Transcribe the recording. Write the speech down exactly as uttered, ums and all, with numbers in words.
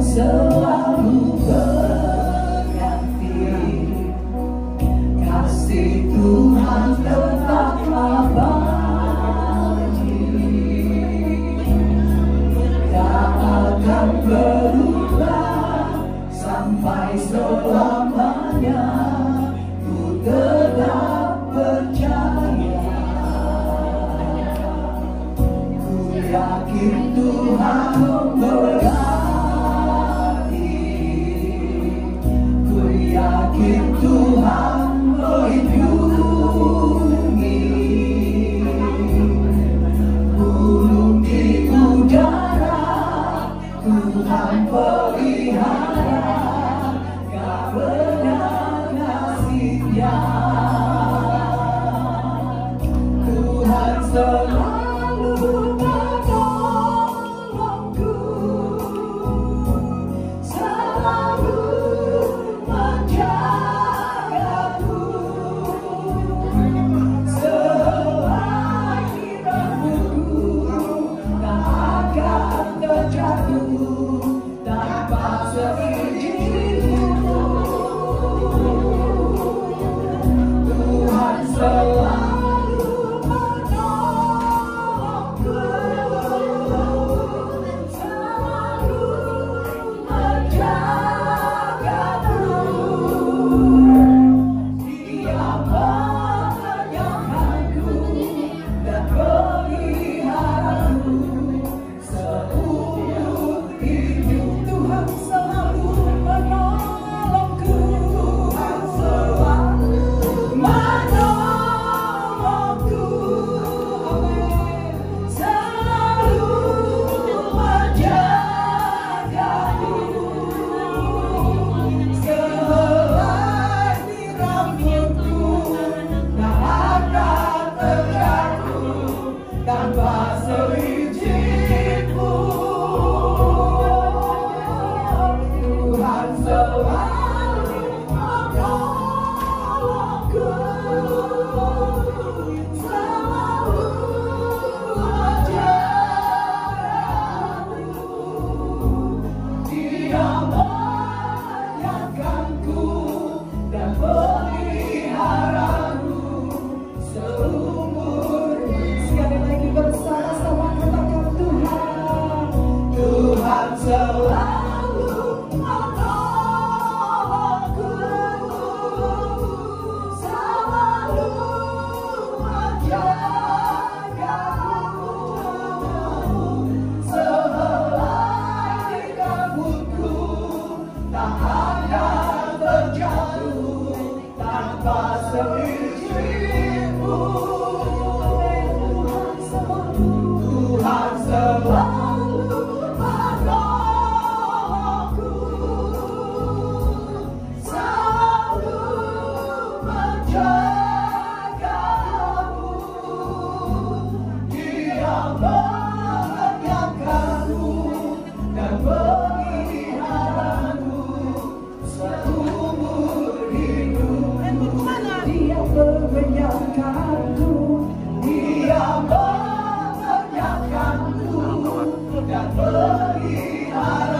selalu berganti. Kasih Tuhan tetap abadi, tak akan berubah sampai selamanya. Ku tetap percaya, ku yakin Tuhan memberkati, ku yakin Tuhan melindungi. Burung di udara Tuhan pelihara karena kasih-Nya. Tuhan selalu menolongku, selalu menjagaku. Selagi rambutku tak akan terjatuh tanpa seizin-Mu. Tuhan selalu menolongku, selalu menjagaku. Dia menyayangkanku dan peliharaku seumur hidup. Tuhan selalu menolongku, Tuhan selalu menolongku, selalu menjagaku. Selagi rambutku tak akan terjatuh tanpa seizin-Mu. Tuhan selalu menolongku, selalu menjagaku. Dia menyayangkanku dan peliharaku seumur. Sekali lagi bersama-sama katakan Tuhan, Tuhan selalu menolongku, selalu menjagaku. Selagi rambutku tak akan terjatuh tanpa seizin-Mu. Tuhan selalu menolongku, selalu menjagaku. Dia menyayangkanku dan peliharaku seumur hidup. Dia menyayangkanku, Dia menyayangkanku dan peliharaku